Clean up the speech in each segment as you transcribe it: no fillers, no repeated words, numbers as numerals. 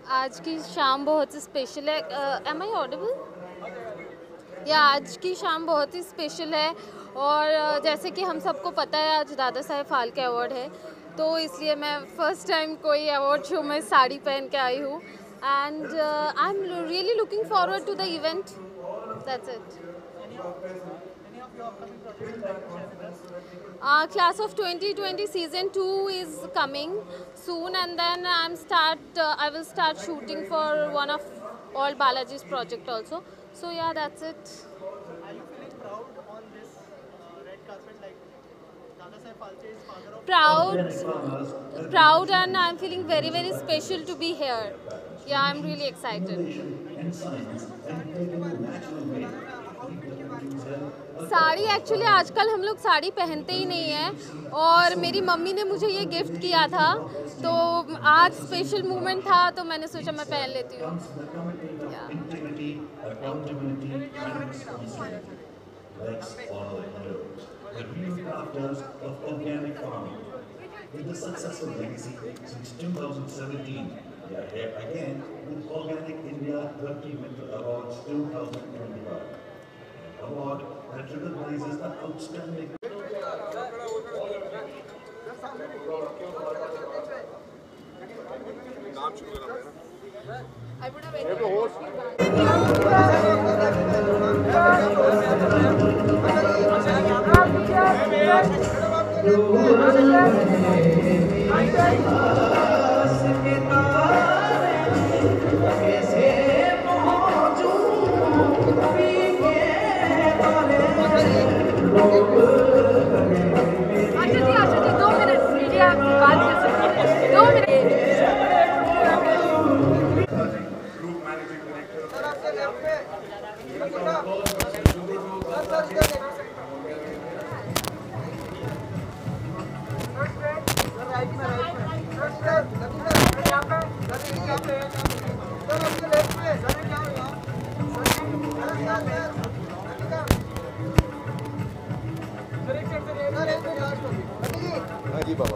आज की शाम बहुत ही स्पेशल है। Am I audible? या आज की शाम बहुत ही स्पेशल है और जैसे कि हम सबको पता है आज दादा साहेब फाल्के अवार्ड है, तो इसलिए मैं फ़र्स्ट टाइम कोई अवार्ड शो में साड़ी पहन के आई हूँ and I am really looking forward to the event. That's it. Class of 2020 season 2 is coming soon, and then I will start shooting for one of all Balaji's project also. So yeah, that's it. Are you feeling proud on this red carpet, like Dada Saheb Phalke is father of Proud, and I'm feeling very very special to be here. Yeah, I'm really excited. Sari actually आजकल हम लोग साड़ी पहनते ही नहीं हैं और मेरी mummy ने मुझे ये गिफ्ट किया था, तो आज स्पेशल मोमेंट था तो मैंने सोचा मैं पहन लेती हूँ। With the successful legacy since 2017, we are here again with Organic India 30 Winter Awards 2025. An award that recognizes the outstanding. I would हाँ जी बाबा।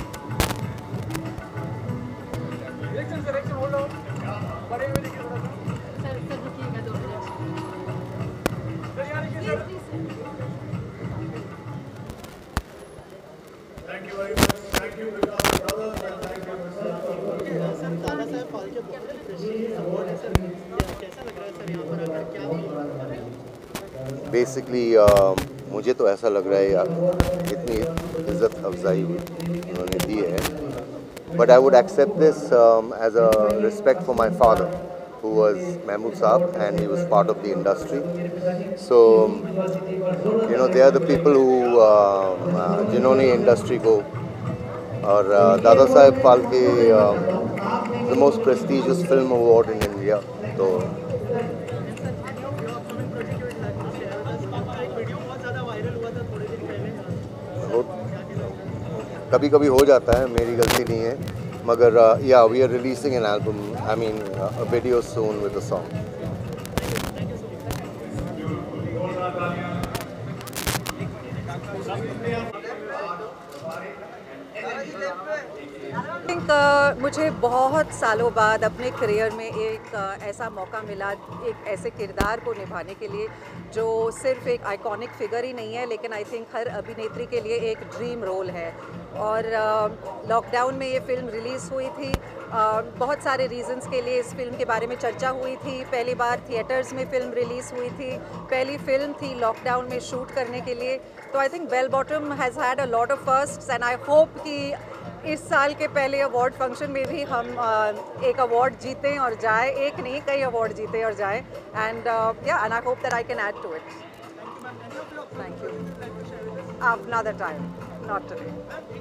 Thank you very much. Thank you, Vikas brothers, and thank you, Mr. Sir Dada Saheb Phalke बहुत ही prestigious award है sir, कैसा लग रहा है सर यहाँ पर आकर, क्या फील कर रहे हैं? बेसिकली मुझे तो ऐसा लग रहा है यार, इतनी इज़्ज़त अफजाई उन्होंने दी है, but I would accept this as a respect for my father who was Mahmood Saab, and he was part of the industry. So you know, they are the people who जिन्होंने इंडस्ट्री को और Dada Saheb Phalke the most prestigious film award in India. तो कभी कभी हो जाता है, मेरी गलती नहीं है, मगर yeah, we are releasing an album, I mean a video soon with a song. मुझे बहुत सालों बाद अपने करियर में एक ऐसा मौका मिला, एक ऐसे किरदार को निभाने के लिए जो सिर्फ एक आइकॉनिक फिगर ही नहीं है, लेकिन आई थिंक हर अभिनेत्री के लिए एक ड्रीम रोल है। और लॉकडाउन में ये फिल्म रिलीज़ हुई थी। बहुत सारे रीज़न्स के लिए इस फिल्म के बारे में चर्चा हुई थी। पहली बार थिएटर्स में फ़िल्म रिलीज़ हुई थी, पहली फ़िल्म थी लॉकडाउन में शूट करने के लिए। तो I think bell bottom has had a lot of firsts, and I hope कि इस साल के पहले अवार्ड फंक्शन में भी हम एक अवार्ड जीतें और जाए, एक नहीं कई अवार्ड जीतें और जाएं। And and I hope that I can add to it. Thank you. Another time, not today.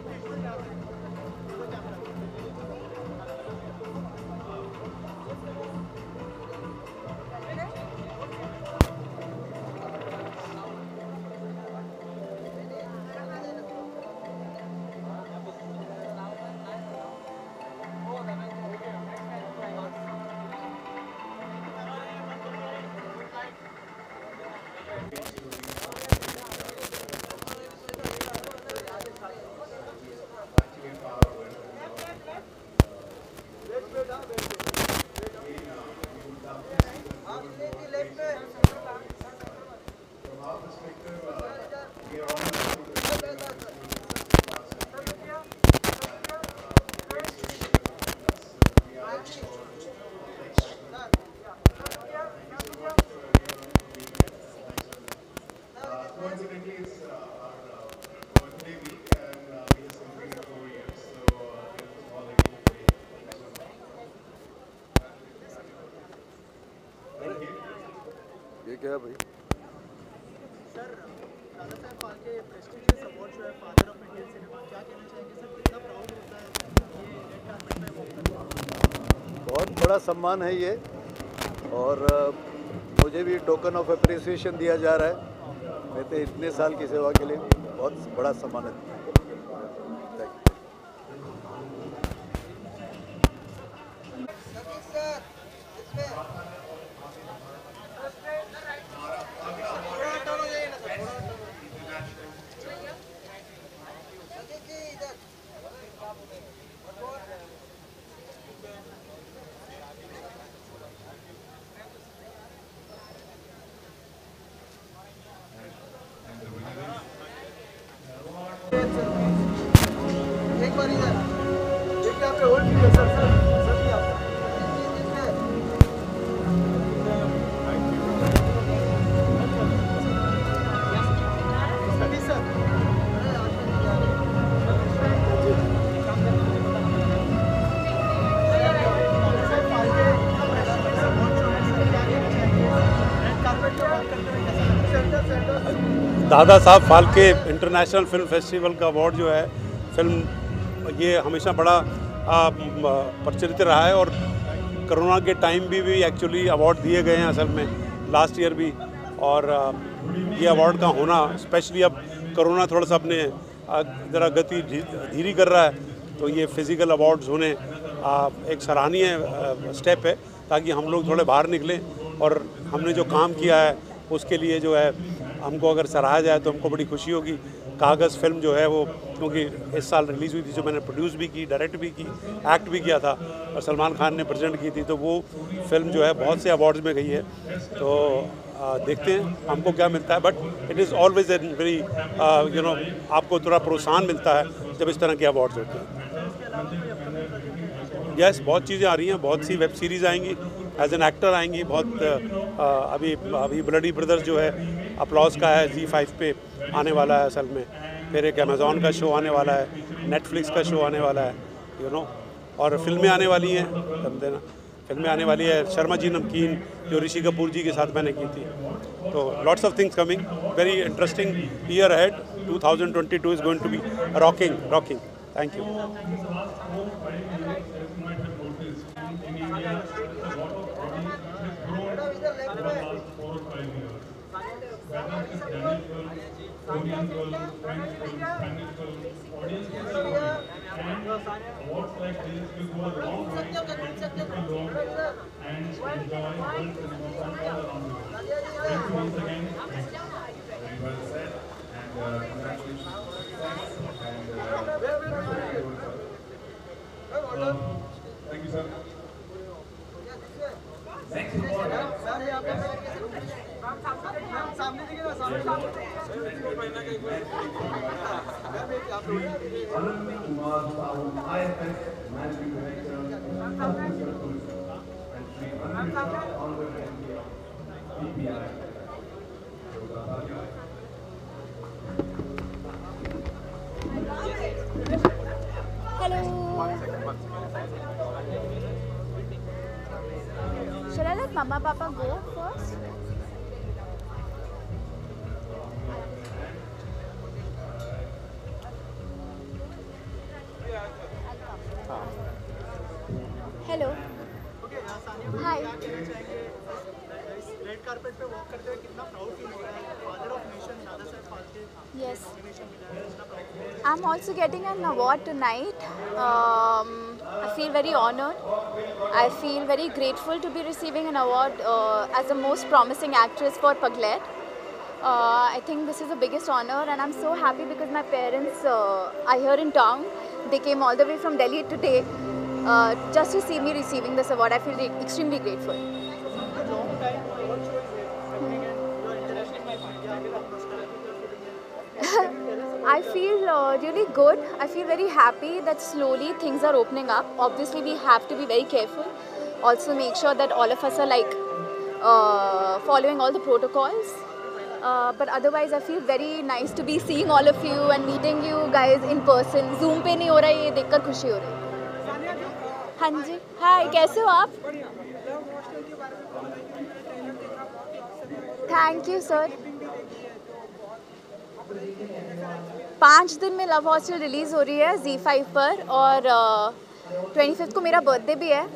ठीक है भाई। Sir Dada Saheb Phalke prestigious award जो है फादर ऑफ इंडियन सिनेमा, क्या कहना चाहेंगे सर, कितना प्राउड होता है ये रेड कार्पेट पे वॉक करना? बहुत बड़ा सम्मान है ये, और मुझे भी टोकन ऑफ अप्रिसिएशन दिया जा रहा है। मैं तो इतने साल की सेवा के लिए बहुत बड़ा सम्मान है। एक बार इधर देखिए, आप पे होल्ड कीजिए सर, सर भी आप Dada Saheb Phalke international film festival का अवार्ड जो है, फिल्म ये हमेशा बड़ा प्रचलित रहा है, और कोरोना के टाइम भी एक्चुअली अवार्ड दिए गए हैं असल में, लास्ट ईयर भी। और ये अवार्ड का होना, स्पेशली अब कोरोना थोड़ा सा अपने ज़रा गति धीरे कर रहा है, तो ये फिज़िकल अवार्ड्स होने एक सराहनीय स्टेप है, ताकि हम लोग थोड़े बाहर निकलें और हमने जो काम किया है उसके लिए जो है हमको अगर सराहा जाए तो हमको बड़ी खुशी होगी। कागज़ फिल्म जो है वो, क्योंकि इस साल रिलीज़ हुई थी, जो मैंने प्रोड्यूस भी की, डायरेक्ट भी की, एक्ट भी किया था, और सलमान खान ने प्रेजेंट की थी, तो वो फिल्म जो है बहुत से अवार्ड्स में गई है। तो देखते हैं हमको क्या मिलता है, but it is always an very आपको थोड़ा प्रोत्साहन मिलता है जब इस तरह के अवार्ड्स होते हैं। यस, बहुत चीज़ें आ रही हैं, बहुत सी वेब सीरीज़ आएंगी, एज एन एक्टर आएंगी बहुत। अभी ब्लडी ब्रदर्स जो है अपलॉज का है, Z5 पे आने वाला है असल में, फिर एक अमेज़ॉन का शो आने वाला है, नेटफ्लिक्स का शो आने वाला है, और फिल्में आने वाली हैं, समझे ना, फिल्में आने वाली है। शर्मा जी नमकीन जो ऋषि कपूर जी के साथ मैंने की थी, तो lots of things coming, very interesting year ahead. 2022 is going to be rocking. Thank you. Should I let Mama Papa go first? Hello. Hi. Red carpet पे वॉक करते हुए कितना प्राउड फील हो रहा है? फादर ऑफ नेशन दादा Saheb Phalke Yes. Nomination मिला है, कितना proud feel? I'm also getting an award tonight. I feel very honored. I feel very grateful to be receiving an award as the most promising actress for Paglet. I think this is the biggest honor, and I'm so happy because my parents are here in town. They came all the way from Delhi today just to see me receiving this award. I feel extremely grateful. Long time award show is happening and you are interacting with media. Agar aap personality I feel really good. I feel very happy that slowly things are opening up. Obviously, we have to be very careful. Also, make sure that all of us are like following all the protocols. But otherwise, I feel very nice to be seeing all of you and meeting you guys in person. Zoom पे नहीं हो रहा है, ये देखकर खुशी हो रही है। हाँ जी, हाय, कैसे हो आप? Thank you sir. 5 दिन में लव हॉस्टल रिलीज़ हो रही है ZEE5 पर और 25 को मेरा बर्थडे भी है।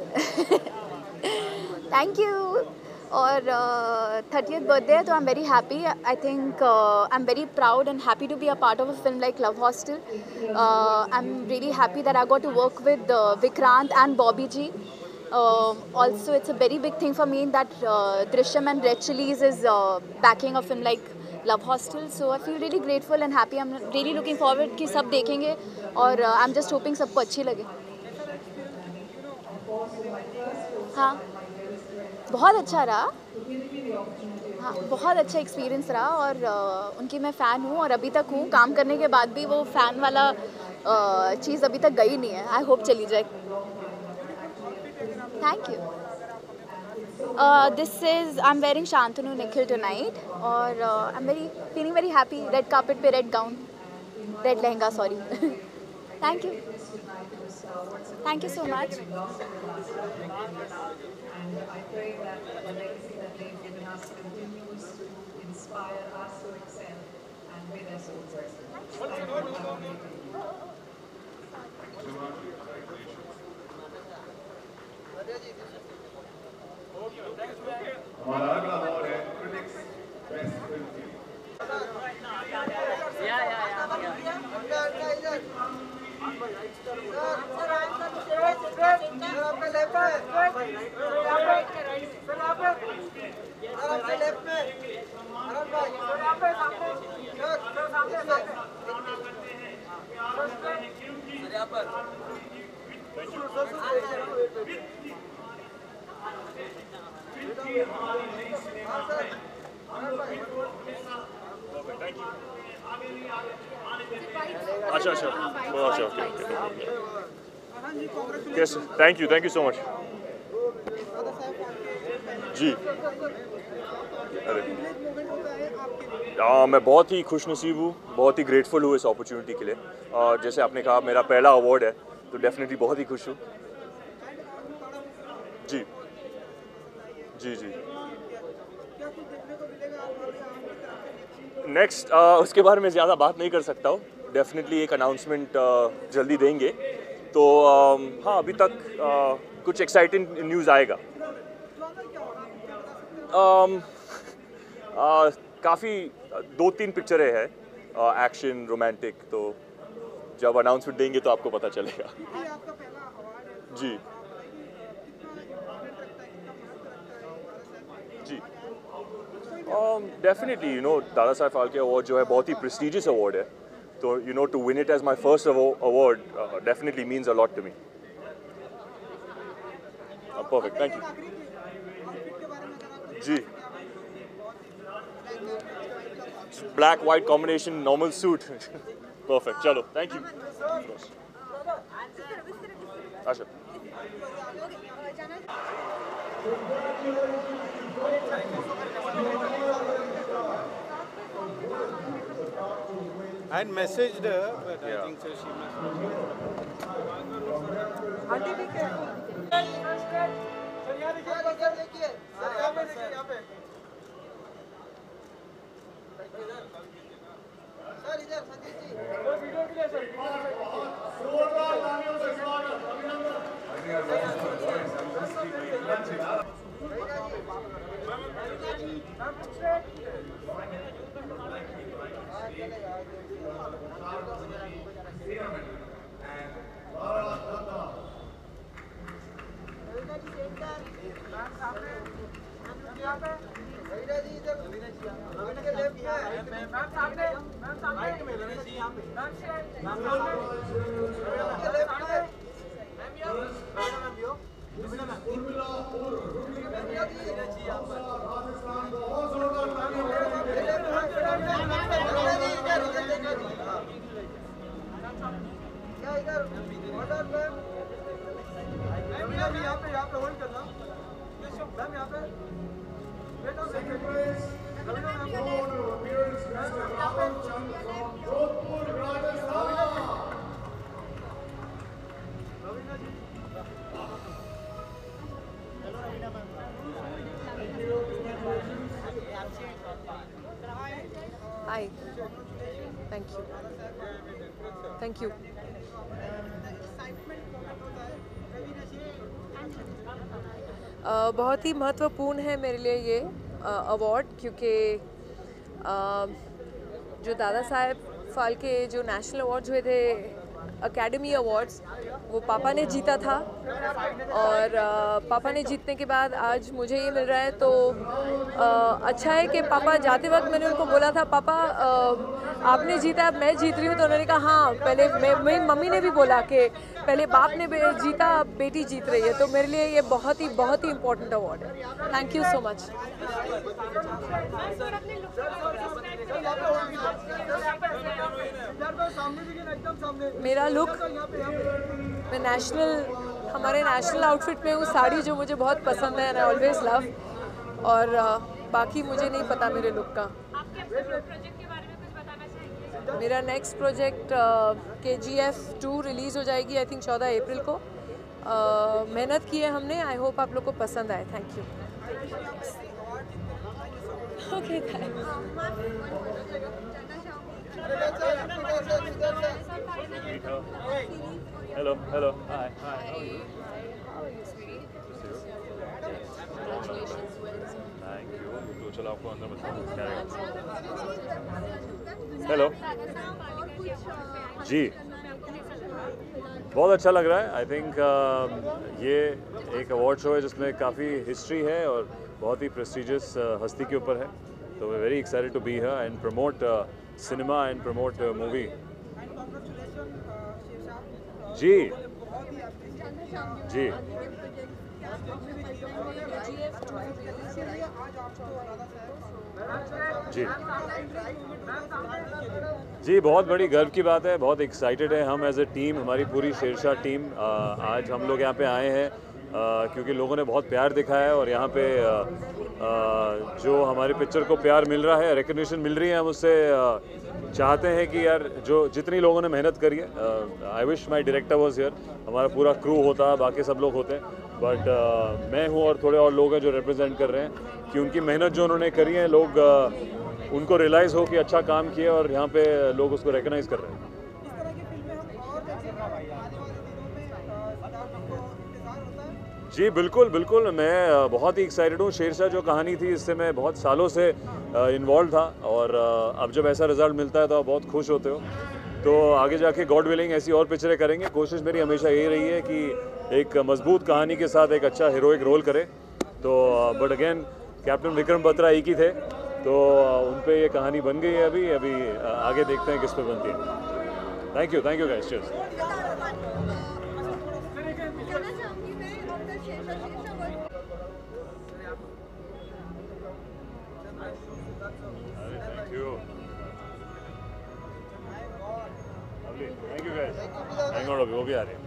Thank you. और 30th बर्थडे है तो I am very happy. I think I am very proud and happy to be a part of a film like love hostel. I am really happy that I got to work with Vikrant and Bobby ji. Also, it's a very big thing for me that Drishyam and Red Chillies is backing a film like Love Hostel. So I feel really grateful and happy. I'm really looking forward कि सब देखेंगे और I'm just hoping सबको अच्छी लगे। हाँ, बहुत अच्छा रहा। हाँ, बहुत अच्छा एक्सपीरियंस रहा और उनकी मैं फ़ैन हूँ और अभी तक हूँ। काम करने के बाद भी वो फ़ैन वाला चीज़ अभी तक गई नहीं है। आई होप चली जाए। Thank you. This is I'm wearing Shantanu Nikhil tonight, और I'm feeling very happy. Red carpet पे red gown, red lehenga. Sorry. Thank you. Thank you so much. I pray that the legacy that they've given us continues to inspire us to excel and be their sole person. हमारा अगला award है critics best film. अच्छा अच्छा okay कैसे thank you so much ji. अरे मैं बहुत ही खुशनसीब हूँ, बहुत ही ग्रेटफुल हूँ इस अपॉर्चुनिटी के लिए। जैसे आपने कहा मेरा पहला अवार्ड है तो डेफिनेटली बहुत ही खुश हूँ। जी जी जी नेक्स्ट उसके बारे में ज़्यादा बात नहीं कर सकता हूँ। डेफिनेटली एक अनाउंसमेंट जल्दी देंगे तो हाँ अभी तक कुछ एक्साइटिंग न्यूज़ आएगा। काफ़ी 2-3 पिक्चरें हैं एक्शन रोमांटिक, तो जब अनाउंसमेंट देंगे तो आपको पता चलेगा। जी जी डेफिनेटली दादा साहब फाल्के अवार्ड जो है बहुत ही प्रेस्टिजियस अवार्ड है, तो to win it as my first award definitely means a lot to me. Perfect, thank you ji. Black white combination normal suit perfect, चलो थैंक यू। अच्छा I had messaged her, but I think so she must. Aunty ठीक है sir, यहाँ देखिए sir, यहाँ पे sir, इधर संजीत जी video के लिए सर। Thank you. बहुत ही महत्वपूर्ण है मेरे लिए ये अवार्ड, क्योंकि जो दादा साहेब फाल्के जो नेशनल अवार्ड्स हुए थे, एकेडमी अवार्ड्स, वो पापा ने जीता था और पापा ने जीतने के बाद आज मुझे ये मिल रहा है। तो अच्छा है कि पापा जाते वक्त मैंने उनको बोला था, पापा आपने जीता, अब मैं जीत रही हूँ। तो उन्होंने कहा हाँ, पहले मेरी मम्मी ने भी बोला कि पहले बाप ने जीता, अब बेटी जीत रही है। तो मेरे लिए ये बहुत ही इम्पोर्टेंट अवार्ड है। Thank you so much. मेरा लुक, मैं हमारे नेशनल आउटफिट में हूँ, साड़ी जो मुझे बहुत पसंद है, आई ऑलवेज लव। और बाकी मुझे नहीं पता मेरे लुक का। मेरा नेक्स्ट प्रोजेक्ट KGF 2 रिलीज़ हो जाएगी आई थिंक 14 अप्रैल को। मेहनत की है हमने, आई होप आप लोग को पसंद आए। Thank you. Okay, hello, hi, hi, thank you. तो चलो आपको अंदर बताओ। हेलो जी, बहुत अच्छा लग रहा है। आई थिंक ये एक अवार्ड शो है जिसमें काफ़ी हिस्ट्री है और बहुत ही प्रेस्टिजियस हस्ती के ऊपर है। तो we very excited to be here and promote cinema and promote movie. जी जी जी जी, बहुत बड़ी गर्व की बात है, बहुत एक्साइटेड है हम एज ए टीम, हमारी पूरी शेरशाह टीम। आज हम लोग यहाँ पे आए हैं क्योंकि लोगों ने बहुत प्यार दिखाया है और यहाँ पे जो हमारी पिक्चर को प्यार मिल रहा है, रिकग्निशन मिल रही है, हम उससे चाहते हैं कि यार जो जितनी लोगों ने मेहनत करी है, I wish my director was here, हमारा पूरा क्रू होता, बाकी सब लोग होते हैं, बट मैं हूँ और थोड़े और लोग हैं जो रिप्रेजेंट कर रहे हैं कि उनकी मेहनत जो उन्होंने करी है, लोग उनको रियलाइज़ हो कि अच्छा काम किया और यहाँ पे लोग उसको रिकग्नाइज़ कर रहे हैं। जी बिल्कुल बिल्कुल, मैं बहुत ही एक्साइटेड हूँ। शेरशाह जो कहानी थी, इससे मैं बहुत सालों से इन्वॉल्व था और अब जब ऐसा रिजल्ट मिलता है तो आप बहुत खुश होते हो। तो आगे जाके गॉड विलिंग ऐसी और पिक्चरें करेंगे। कोशिश मेरी हमेशा यही रही है कि एक मजबूत कहानी के साथ एक अच्छा हीरोइक रोल करे। तो but again captain Vikram Batra एक ही थे, तो उन पे ये कहानी बन गई है। अभी आगे देखते हैं किस पे बनती है। Thank you guys, cheers. Thank you guys, hang on, अभी वो भी आ रहे हैं।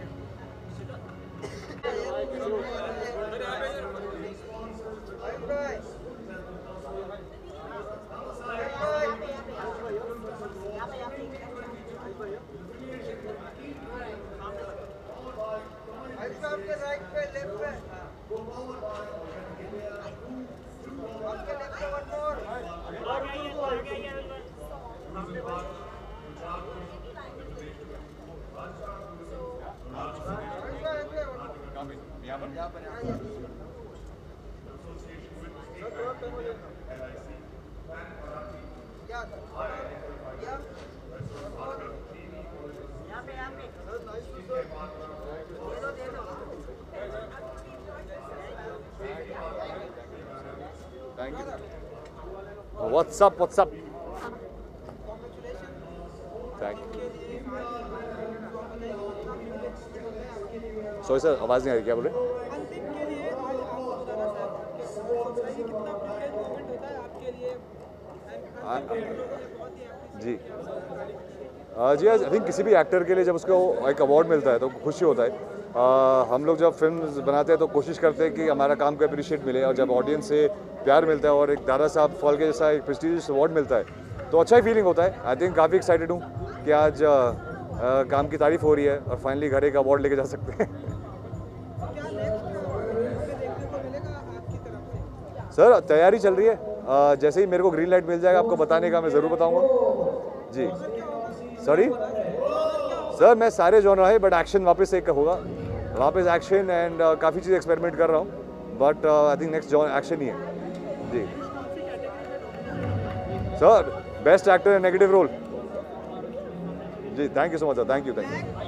Thank you. What's up? Thank you. Sorry sir, आवाज़ नहीं आ रही, क्या बोल रहे? जी जी, आई थिंक किसी भी एक्टर के लिए जब उसको एक अवार्ड मिलता है तो खुशी होता है। हम लोग जब फिल्म बनाते हैं तो कोशिश करते हैं कि हमारा काम को अप्रिशिएट मिले, और जब ऑडियंस से प्यार मिलता है और एक दादा साहब फाल्के जैसा एक प्रेस्टीजियस अवार्ड मिलता है तो अच्छा ही फीलिंग होता है। आई थिंक काफ़ी एक्साइटेड हूँ कि आज काम की तारीफ हो रही है और फाइनली घर एक अवार्ड लेके जा सकते हैं। सर तैयारी चल रही है, जैसे ही मेरे को ग्रीन लाइट मिल जाएगा आपको बताने का मैं ज़रूर बताऊँगा। जी सॉरी सर, मैं सारे जॉनर है, बट एक्शन वापस एक होगा, वापस एक्शन एंड काफ़ी चीज़ एक्सपेरिमेंट कर रहा हूँ, but I think next genre action ही है जी। Sir best actor negative role ji, thank you so much sir, thank you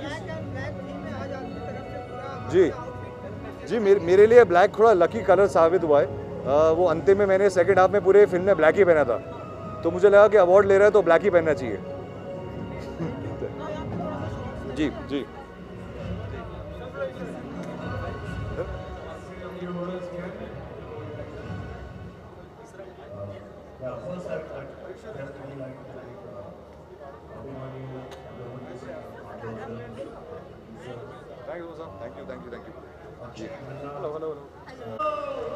ji जी। मेरे लिए ब्लैक थोड़ा लकी कलर साबित हुआ है। वो अंतिम में मैंने सेकंड हाफ में पूरे फिल्म में ब्लैक ही पहना था, तो मुझे लगा कि अवार्ड ले रहा है तो ब्लैक ही पहनना चाहिए जी जी। Thank you ji. Hello hello hello.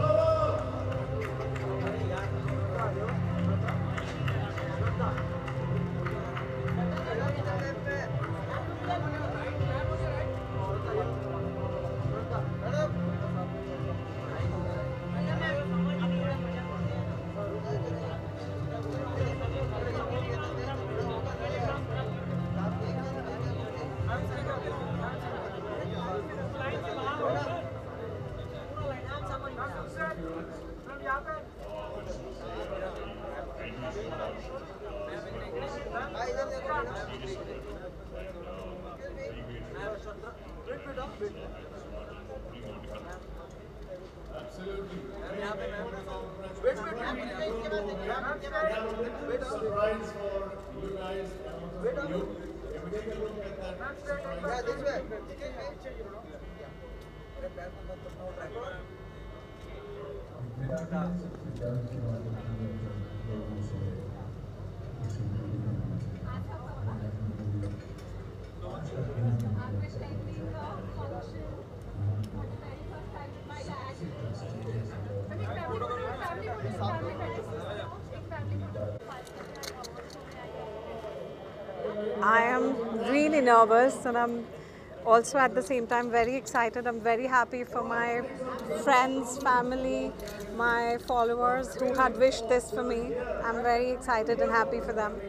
I am really nervous and I'm also at the same time very excited. I'm very happy for my friends, family, my followers who had wished this for me. I'm very excited and happy for them.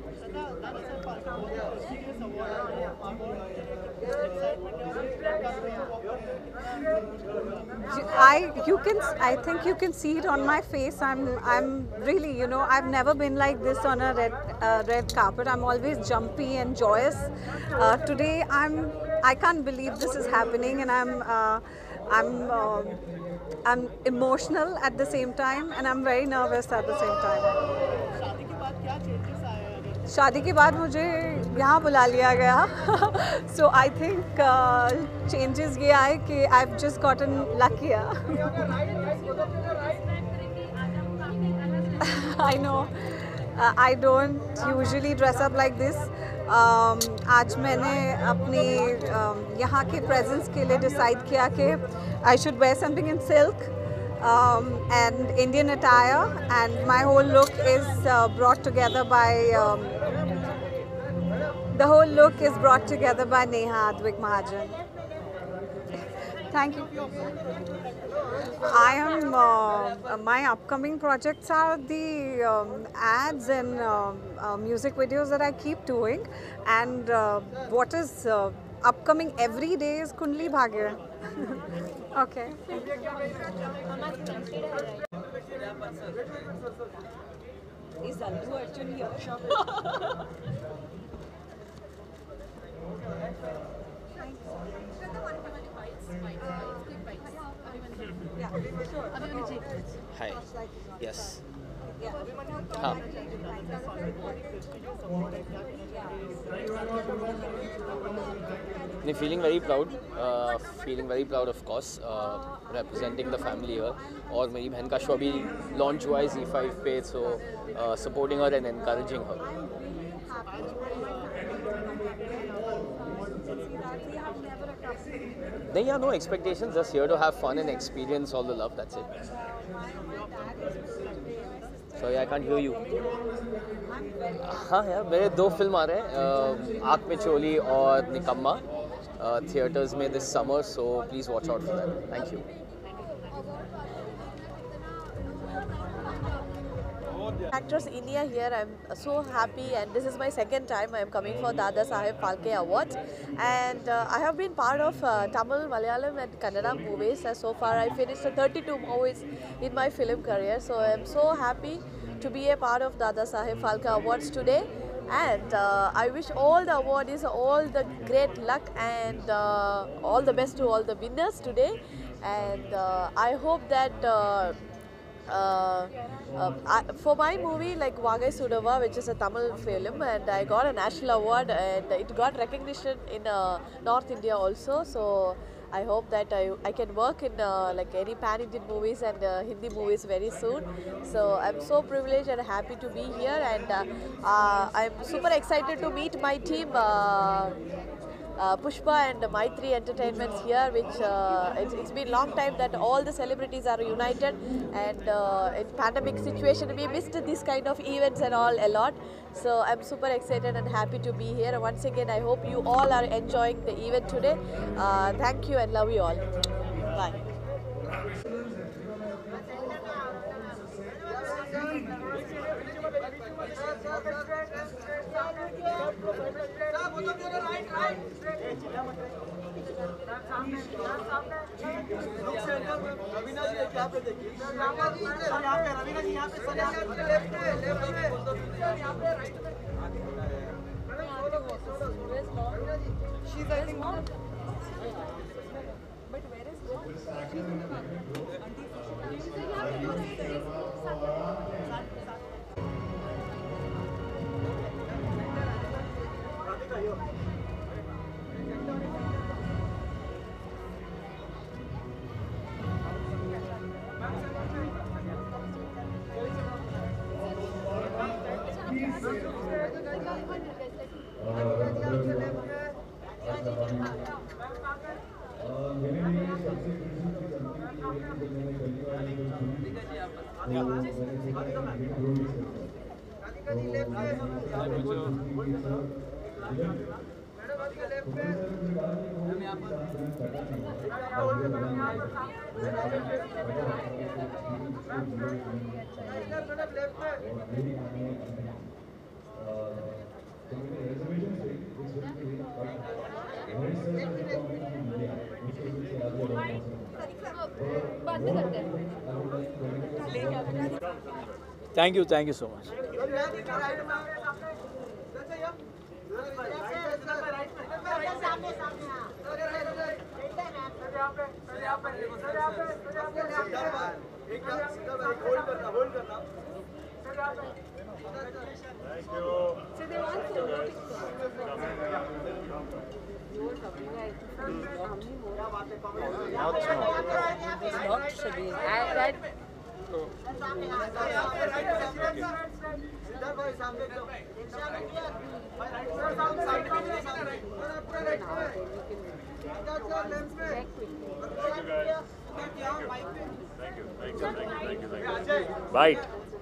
I think you can see it on my face. I'm really, I've never been like this on a red carpet. I'm always jumpy and joyous. Today I can't believe this is happening, and I'm emotional at the same time, and I'm very nervous at the same time. शादी के बाद मुझे यहाँ बुला लिया गया, so I think changes ये आए कि I've just gotten luckier. I know. I don't usually dress up like this. आज मैंने अपनी यहाँ के presence के लिए decide किया कि I should wear something in silk and Indian attire, and my whole look is brought together by Neha Advik Mahajan. Thank you. I am my upcoming projects are the ads and music videos that I keep doing, and what is upcoming every day is Kundli Bhagya. Okay. Is Allu Arjun here? Hi. Yes. Feeling very proud. Feeling very proud, of course. Representing the family here. और मेरी बहन का show अभी launch हुआ है Z5 पे, so supporting her and encouraging her. Yeah, no expectations, just here to have fun and experience all the love, that's it. Sorry, I can't hear you. हाँ यार, मेरे 2 फिल्म आ रहे हैं, आँख में चोली और निकम्मा, थिएटर्स में this summer, so please watch out for that. Thank you. Actress India here. I'm so happy, and this is my second time I am coming for Dada Saheb Phalke Awards, and I have been part of Tamil, Malayalam and Kannada movies. So far I finished 32 movies in my film career, so I'm so happy to be a part of Dada Saheb Phalke Awards today, and I wish all the awardees all the great luck and all the best to all the winners today, and I hope that for my movie like Vagai Sudava, which is a Tamil film, and I got a national award and it got recognition in North India also, so I hope that I can work in like any pan-Indian movies and Hindi movies very soon. So I'm so privileged and happy to be here, and I'm super excited to meet my team Pushpa and Maitri Entertainments here, which it's been long time that all the celebrities are united, and in pandemic situation we missed this kind of events and all a lot. So I'm super excited and happy to be here. Once again, I hope you all are enjoying the event today. Thank you and love you all. Bye. Thank you so much. Right.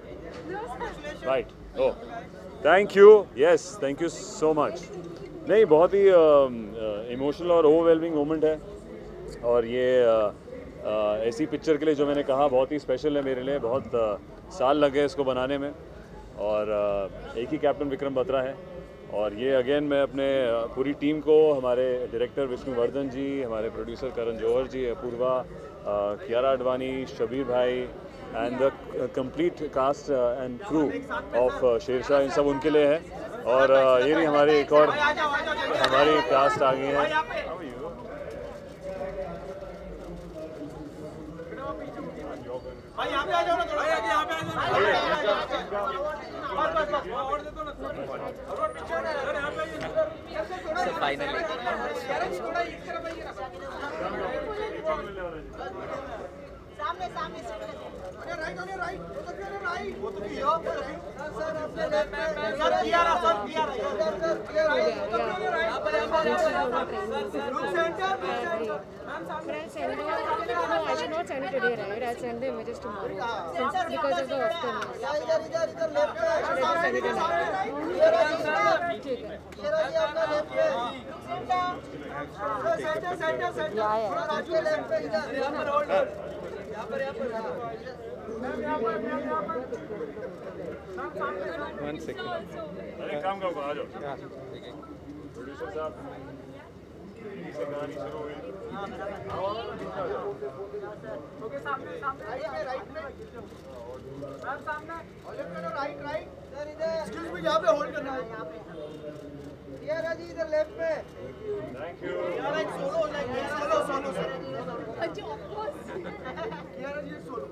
Oh, thank you. Yes, thank you so much. नहीं, बहुत ही emotional और overwhelming moment है, और ये ऐसी picture के लिए जो मैंने कहा बहुत ही स्पेशल है मेरे लिए. बहुत साल लगे इसको बनाने में, और एक ही कैप्टन विक्रम बत्रा है. और ये अगेन मैं अपने पूरी टीम को, हमारे डायरेक्टर विष्णुवर्धन जी, हमारे प्रोड्यूसर करण जौहर जी, अपूर्वा, कियारा अडवाणी, शबीर भाई and the complete cast and crew of Shershaah, इन सब उनके लिए है. और ये भी हमारी एक और हमारी कास्ट आ गई है. I should not send it today, right? I'll send the images tomorrow. Because of the Oscar news. Should I just send it tonight? Yeah. 1 second. अरे काम करो, आ जाओ। प्रोड्यूसर साहब से कहानी शुरू हुई। ओके, सामने राइट में सर, सामने राइट सर, इधर एक्सक्यूज मी, यहाँ पे होल्ड करना है। ये राजी इधर लेफ्ट में। Thank you. Like solo sir. अच्छा, ऑफ कोर्स। ये राजी सोलो।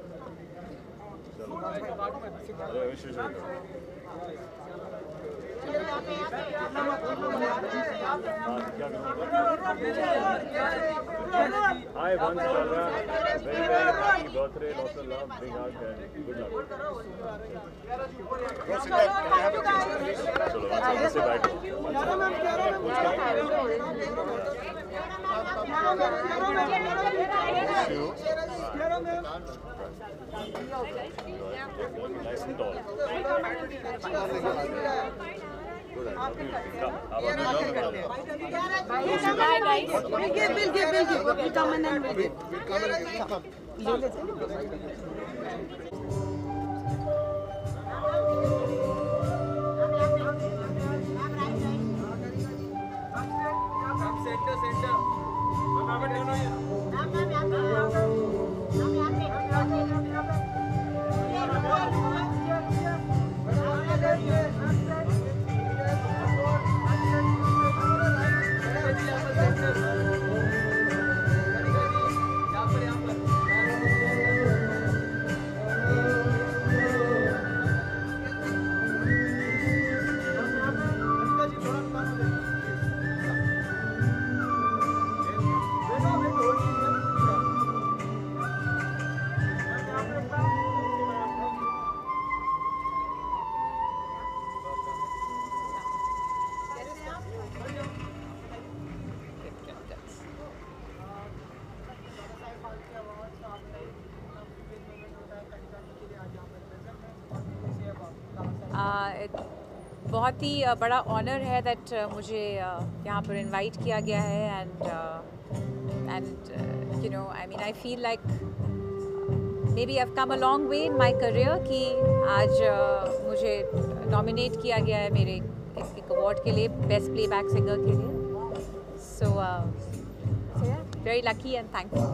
अरे विश विश। Hi, once चल रहा है। Very very happy birthday, lots of love, big hug and good luck. चलो वहाँ से बैठो। Nice and tall. Bye guys. We'll give. We'll come and then we'll give. बहुत ही बड़ा ऑनर है दैट मुझे यहाँ पर इनवाइट किया गया है and you know I mean I feel like maybe I have come a long way in my career कि आज मुझे नॉमिनेट किया गया है मेरे एक अवार्ड के लिए बेस्ट प्लेबैक सिंगर के लिए so very lucky and thankful.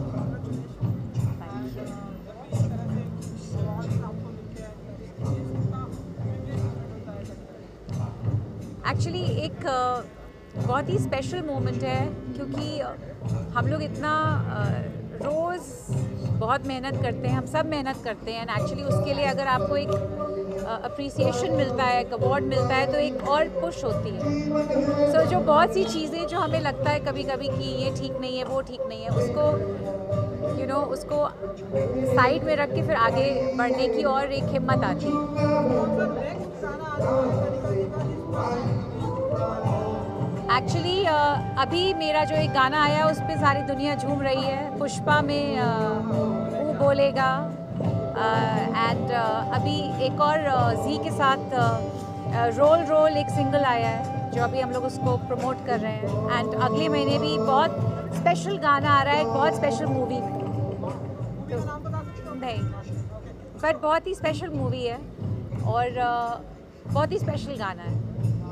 Actually एक बहुत ही स्पेशल मोमेंट है क्योंकि हम लोग इतना रोज़ बहुत मेहनत करते हैं, हम सब मेहनत करते हैं एंड एक्चुअली उसके लिए अगर आपको एक अप्रिसिएशन मिलता है, एक अवार्ड मिलता है तो एक और पुश होती है। सो जो बहुत सी चीज़ें जो हमें लगता है कभी कभी कि ये ठीक नहीं है, वो ठीक नहीं है, उसको यू नो उसको साइड में रख के फिर आगे बढ़ने की और एक हिम्मत आती है। एक्चुअली अभी मेरा जो एक गाना आया उस पर सारी दुनिया झूम रही है, पुष्पा में वो बोलेगा एंड अभी एक और जी के साथ रोल रोल एक सिंगल आया है जो अभी हम लोग उसको प्रमोट कर रहे हैं एंड अगले महीने भी बहुत स्पेशल गाना आ रहा है, बहुत स्पेशल मूवी में नहीं बट बहुत ही स्पेशल मूवी है और बहुत ही स्पेशल गाना है।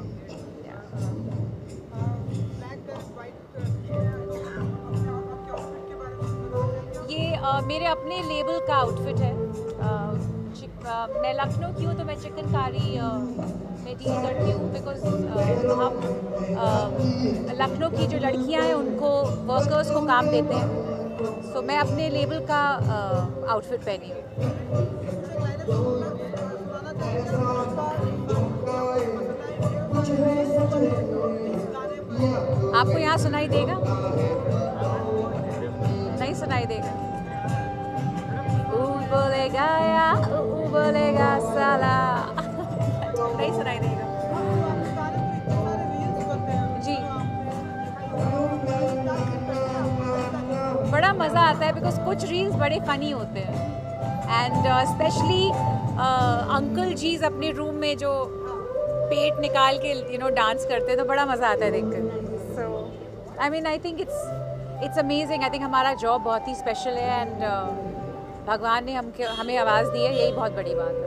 ये मेरे अपने लेबल का आउटफिट है। मैं लखनऊ की हूँ तो मैं चिकनकारी में डील करती हूँ बिकॉज हम लखनऊ की जो लड़कियाँ हैं उनको वर्कर्स को काम देते हैं, सो मैं अपने लेबल का आउटफिट पहनी हूँ। आपको यहाँ सुनाई देगा? नहीं सुनाई देगा? बोलेगा या बोलेगा साला नहीं सुनाई देगा जी। बड़ा मज़ा आता है बिकॉज कुछ रील्स बड़े फ़नी होते हैं एंड स्पेशली अंकल जीज अपने रूम में जो पेट निकाल के यू नो डांस करते हैं तो बड़ा मज़ा आता है देखकर। So I mean I think it's amazing. I think हमारा जॉब बहुत ही स्पेशल है एंड भगवान ने हमें आवाज़ दी है, यही बहुत बड़ी बात है।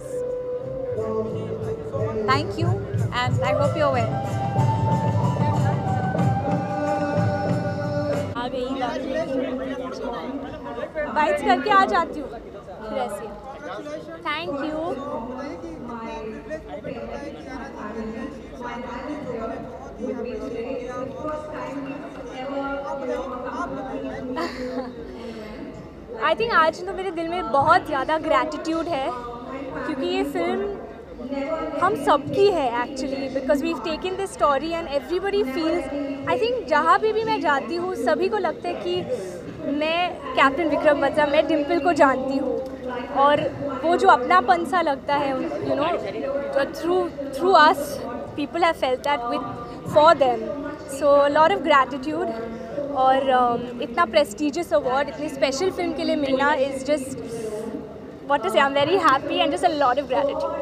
Thank you and I hope you well. आ गई बाइट्स करके आ जाती हूँ फिर ऐसे। Thank you. आई थिंक आज तो मेरे दिल में बहुत ज़्यादा ग्रैटिट्यूड है क्योंकि ये फिल्म हम सबकी है actually, because we taken this story and everybody feels. I think जहाँ भी मैं जाती हूँ सभी को लगता है कि मैं कैप्टन विक्रम बत्रा, मैं डिम्पल को जानती हूँ, और वो जो अपनापन सा लगता है, you know, through us people have felt that with for them. So lot of gratitude, और इतना प्रेस्टिजियस अवार्ड इतनी स्पेशल फिल्म के लिए मिलना is just what to say, I am very happy and just a lot of gratitude.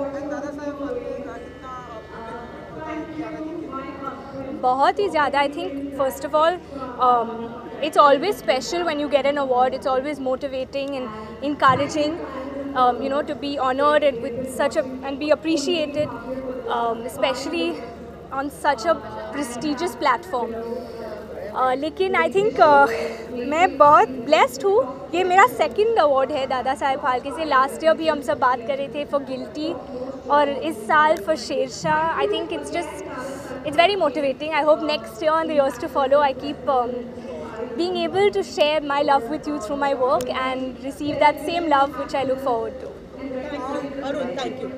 बहुत ही ज़्यादा। I think first of all it's always special when you get an award. It's always motivating and encouraging, you know, to be honored and with such a and be appreciated, especially on such a prestigious platform. लेकिन I think मैं बहुत blessed हूँ। ये मेरा second award है दादा साहेब फाल्के से। Last year भी हम सब बात कर रहे थे फॉर गिल्टी, और इस साल for Shershaah. I think it's very motivating. I hope next year and the years to follow I keep being able to share my love with you through my work and receive that same love which I look forward to. Thank you.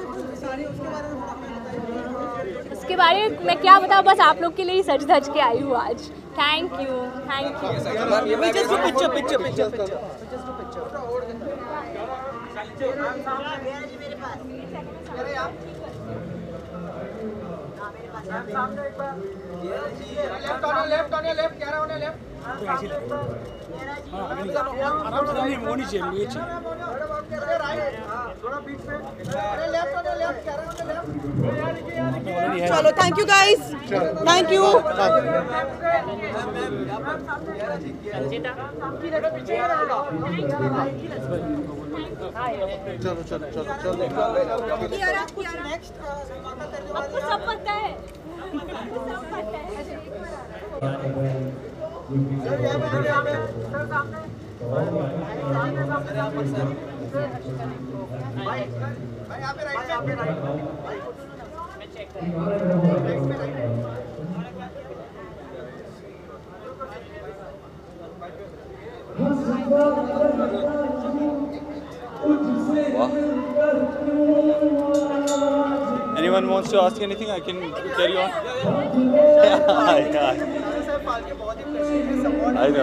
उसके बारे में मैं क्या बताऊँ, बस आप लोग के लिए ही सज धज के आई हूँ आज। Thank you. चलो, thank you guys, thank you. चलो चलो चलो चलो। आपको सब पता है, सब पता Anyone wants to ask anything? I can carry on. I know.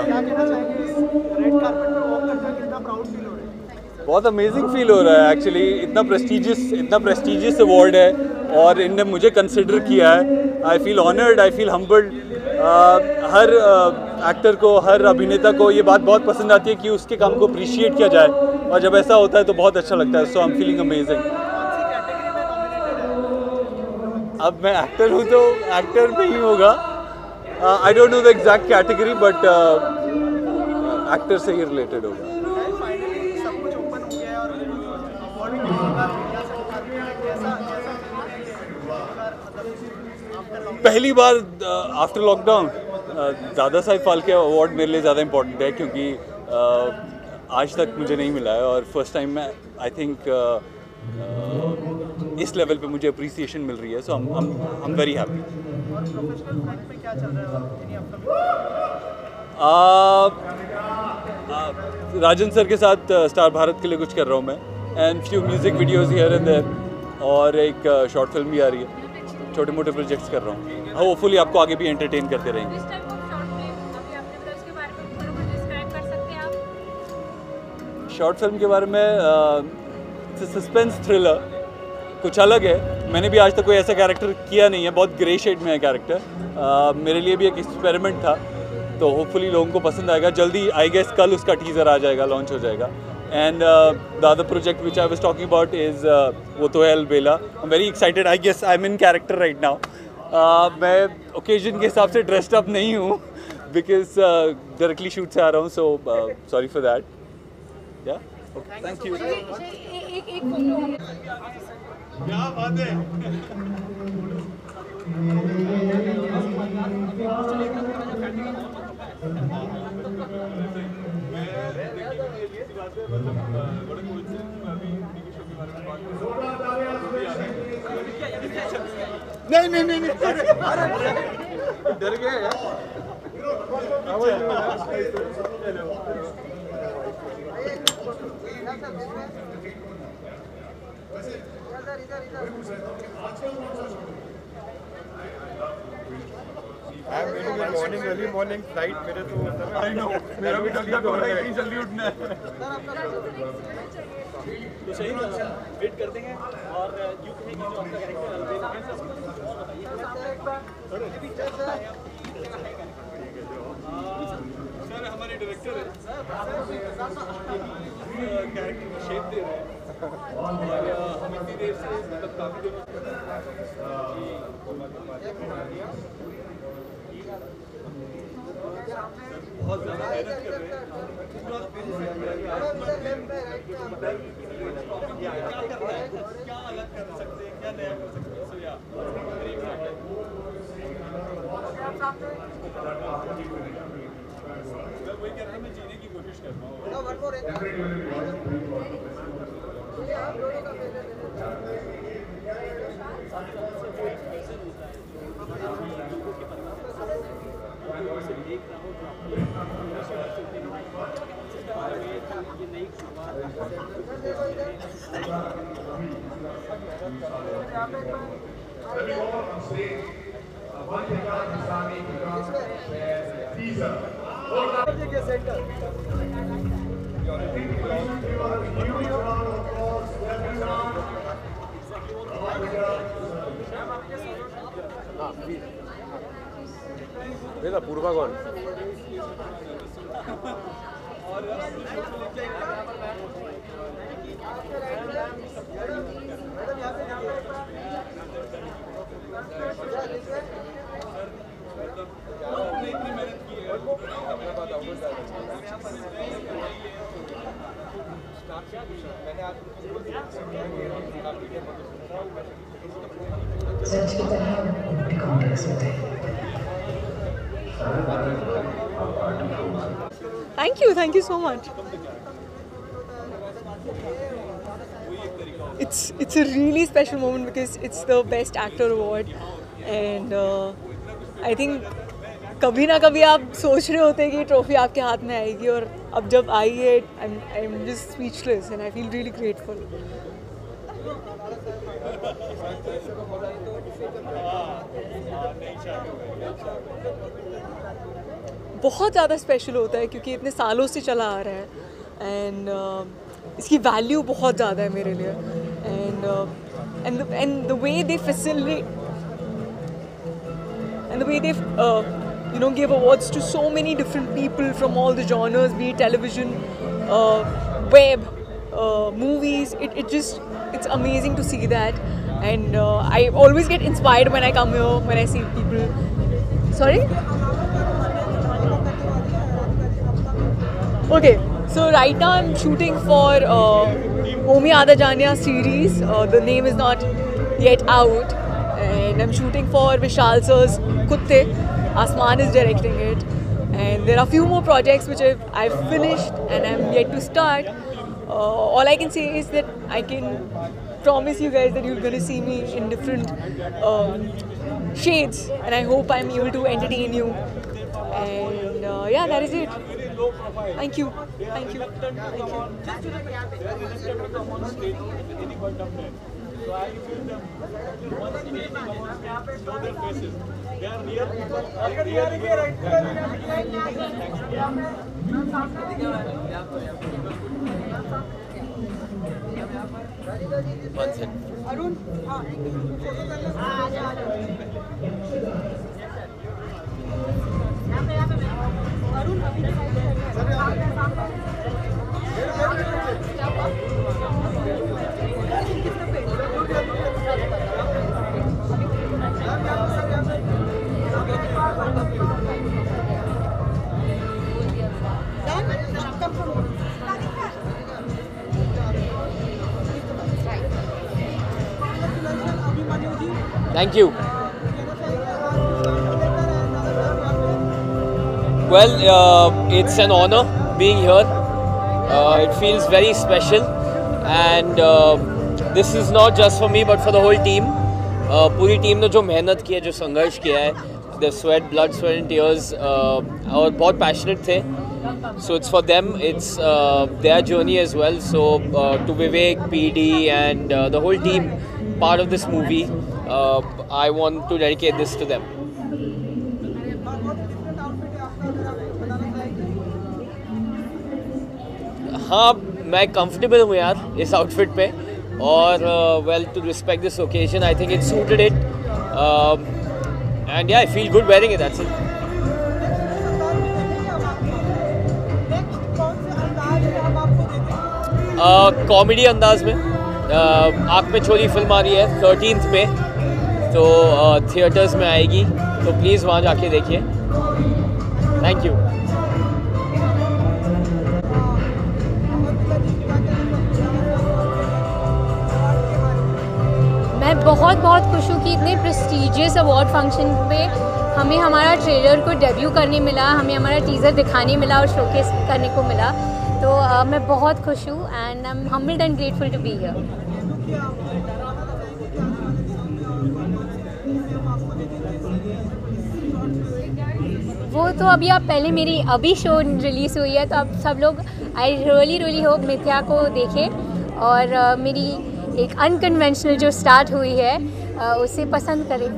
बहुत अमेजिंग फील हो रहा है एक्चुअली। इतना प्रेस्टिजियस अवार्ड है और इनने मुझे कंसिडर किया है। I feel honoured, I feel humbled. हर एक्टर को, हर अभिनेता को ये बात बहुत पसंद आती है कि उसके काम को अप्रिशिएट किया जाए, और जब ऐसा होता है तो बहुत अच्छा लगता है। So I am feeling amazing. अब मैं एक्टर हूँ तो एक्टर में ही होगा। I don't know the exact category, but actor से ही रिलेटेड होगा। पहली बार after lockdown Dada Saheb Phalke award मेरे लिए ज़्यादा इम्पोर्टेंट है, क्योंकि आज तक मुझे नहीं मिला है, और फर्स्ट टाइम मैं आई थिंक इस लेवल पे मुझे अप्रिसिएशन मिल रही है। So I am very happy. Rajan sir के साथ स्टार भारत के लिए कुछ कर रहा हूँ मैं, and few music videos here and there, और एक शॉर्ट फिल्म भी आ रही है। छोटे मोटे प्रोजेक्ट्स कर रहा हूँ। होपफुली आपको आगे भी एंटरटेन करते रहेंगे। शॉर्ट फिल्म के बारे में सस्पेंस थ्रिलर, कुछ अलग है। मैंने भी आज तक कोई ऐसा कैरेक्टर किया नहीं है, बहुत ग्रे शेड में है कैरेक्टर। मेरे लिए भी एक एक्सपेरिमेंट था, तो होपफुली लोगों को पसंद आएगा। जल्दी आई गेस कल उसका टीज़र आ जाएगा, लॉन्च हो जाएगा। And the other project which I was talking about is वो तो है अलबेला। I'm very excited. I guess I'm in character right now. मैं occasion के हिसाब से dressed up नहीं हूँ because directly shoot से आ रहा हूँ, so sorry for that. या ओके थैंक यू क्या बात है नहीं डर गए यार मॉर्निंग अर्ली मॉर्निंग फ्लाइट मेरे तो आई नो मेरा भी जल्दी उठना है तो सही वेट करते हैं और यू कहेंगे जो आपका कैरेक्टर सर हमारे डायरेक्टर है कैरेक्टर को शेप दे रहे हैं और हम इतनी देर से मतलब काफी देर बहुत ज़्यादा मेहनत कर रहे हैं पूरा क्या करना है क्या अलग कर सकते हैं क्या नया कर सकते हैं सो या वही कहता मैं जीने की कोशिश कर रहा बेटा पूर्वा कौन सच की तरह कॉन्टेक्स्ट होते हैं। Thank you so much. It's a really special moment because it's the Best Actor Award and I think कभी ना कभी आप सोच रहे होते हैं कि ट्रॉफी आपके हाथ में आएगी और अब जब आई है I'm just speechless and I feel really grateful. बहुत ज़्यादा स्पेशल होता है क्योंकि इतने सालों से चला आ रहा है एंड इसकी वैल्यू बहुत ज़्यादा है मेरे लिए and the way they facilitate and the way they've give awards to so many different people from all the genres, be it television, web, movies. It's amazing to see that, and I always get inspired when I come here, when I see people. Sorry? Okay, so right now I'm shooting for Omi Aada Janya series. The name is not yet out. And I'm shooting for Vishal sir's Kutte. Asman is directing it. And there are a few more projects which I've finished and I'm yet to start. All I can say is that I can promise you guys that you're going to see me in different shades. And I hope I'm able to entertain you. And yeah, that is it. Thank you. Thank you. Thank you. So I feel them once they come on stage, know their faces. They are real people. One second. Arun, Thank you. Well, it's an honor being here. It feels very special, and this is not just for me but for the whole team. पूरी team ने जो मेहनत की है, जो संघर्ष किया है, the sweat, blood, sweat and tears, और बहुत passionate थे. So it's for them, it's their journey as well. So to Vivek, PD and the whole team part of this movie, I want to dedicate this to them. हाँ, मैं comfortable हूँ यार इस outfit पे, और well to respect this occasion I think it suited it, and yeah I feel good wearing it, that's it. Comedy अंदाज में आँख में छोरी फिल्म आ रही है 13th में, तो थिएटर्स में आएगी, तो प्लीज़ वहाँ जाके देखिए. Thank you. मैं बहुत खुश हूँ कि इतने प्रेस्टीजियस अवार्ड फंक्शन पे हमें हमारा ट्रेलर को डेब्यू करने मिला, हमें हमारा टीज़र दिखाने मिला और शोकेस करने को मिला. तो मैं बहुत खुश हूँ and I am humbled and grateful to be here. वो तो अभी आप पहले मेरी अभी शो रिलीज़ हुई है, तो आप सब लोग आई रियली होप मिथ्या को देखें और मेरी एक अनकन्वेंशनल जो स्टार्ट हुई है उसे पसंद करें.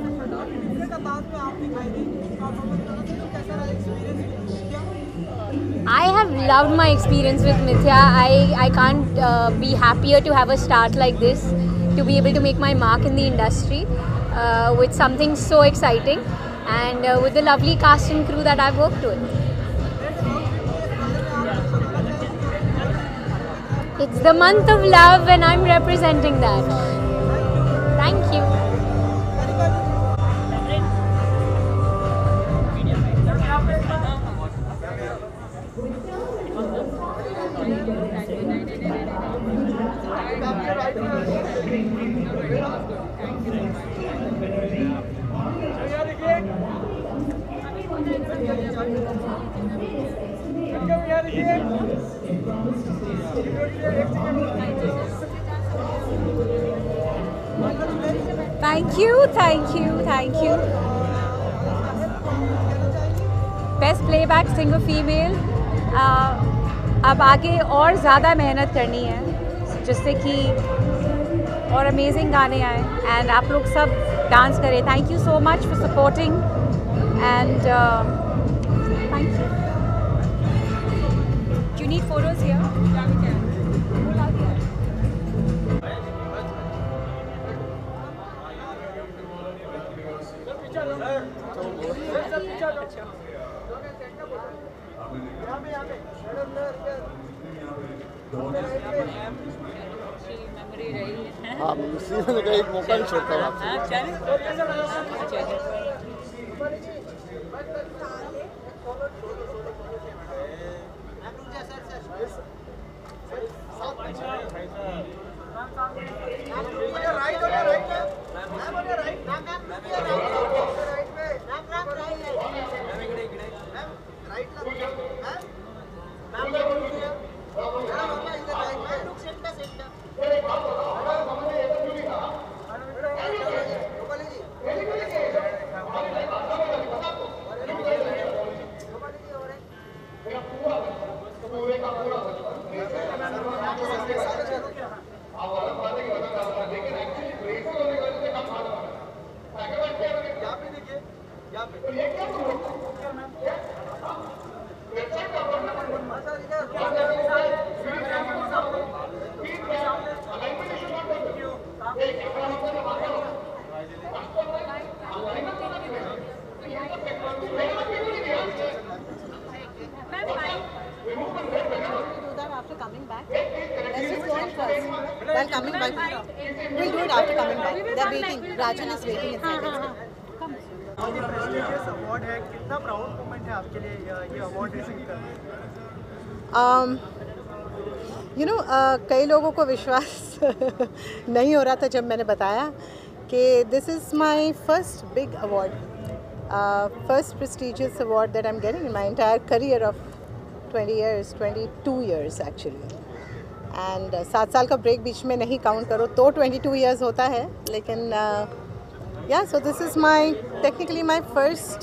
I have loved my experience with Mithya. I can't be happier to have a start like this, to be able to make my mark in the industry with something so exciting and with the lovely cast and crew that I've worked with. It's the month of love and I'm representing that. Thank you. Thank you. Best playback singer female. अब आगे और ज़्यादा मेहनत करनी है जिससे कि और अमेजिंग गाने आए एंड आप लोग सब डांस करें. Thank you so much for supporting and thank you. You need photos here? Yeah, we can. हाँ, मैंने कहा एक मौका नहीं छोड़ता हूँ आपसे. Rajul is waiting inside. ये प्रेस्टीजियस अवार्ड है, कितना प्राउड मोमेंट है आपके लिए ये अवार्ड रिसीव करना? कई लोगों को विश्वास नहीं हो रहा था जब मैंने बताया कि this is my first big award, first prestigious award that I'm getting in my entire career of 20 years, 22 years actually. And 7 साल का ब्रेक बीच में नहीं काउंट करो तो 22 years होता है, लेकिन yeah, so this is technically my first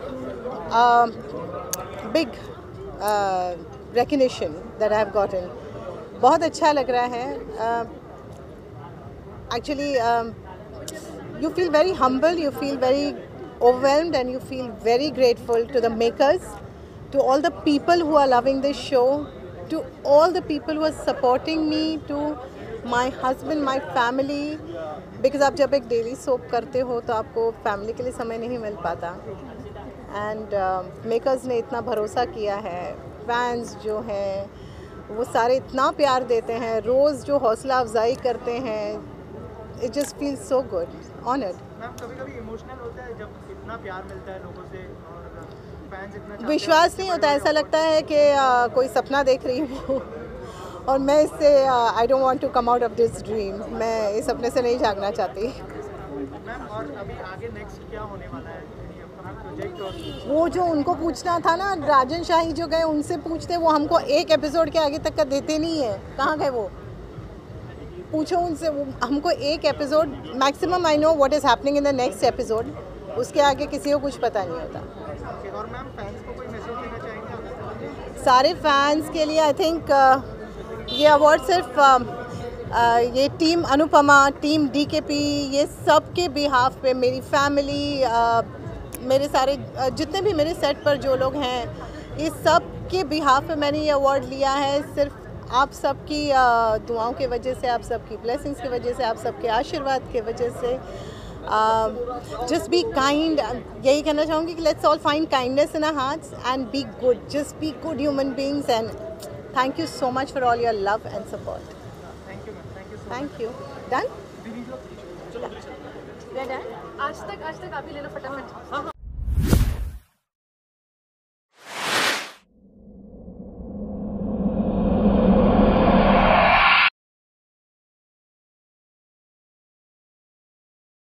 big recognition that I have gotten. बहुत अच्छा लग रहा है. Actually, you feel very humble, you feel very overwhelmed, and you feel very grateful to the makers, to all the people who are loving this show, to all the people who are supporting me, to my husband, my family, because आप जब एक daily soap करते हो तो आपको family के लिए समय नहीं मिल पाता. एंड मेकर्स ने इतना भरोसा किया है, फैंस जो हैं वो सारे इतना प्यार देते हैं, रोज़ जो हौसला अफजाई करते हैं, it just feel so good, honoured. Ma'am कभी-कभी इमोशनल होता है जब इतना प्यार मिलता है लोगों से और फैंस इतना विश्वास नहीं होता, ऐसा लगता है कि कोई सपना देख रही हूँ और मैं इससे I don't want to come out of this dream. मैं इस सपने से नहीं जागना चाहती. मैम और अभी आगे नेक्स्ट क्या होने वाला है प्रोजेक्ट? और वो जो उनको पूछना था ना, राजन शाही जो गए उनसे पूछते, वो हमको एक एपिसोड के आगे तक का देते नहीं है. कहाँ गए वो? पूछो उनसे. वो हमको एक episode maximum, I know what is happening in the next episode, उसके आगे किसी को कुछ पता नहीं होता. और मैम फैंस को कोई मैसेज देना चाहेंगे? सारे फैंस के लिए आई थिंक ये अवार्ड सिर्फ ये टीम अनुपमा, टीम डीकेपी, ये सब के बिहाफ पे, मेरी फैमिली, मेरे सारे जितने भी मेरे सेट पर जो लोग हैं, ये सब के बिहाफ पे मैंने ये अवार्ड लिया है. सिर्फ आप सबकी दुआओं की वजह से, आप सबकी ब्लेसिंग्स की वजह से, आप सबके आशीर्वाद की वजह से. जस्ट बी काइंड, यही कहना चाहूँगी कि let's all find kindness in our hearts and be good, just be good human beings. And thank you so much for all your love and support. Thank you, ma'am. Thank you so Thank you. Done? आज तक आप ही ले लो फटाफट.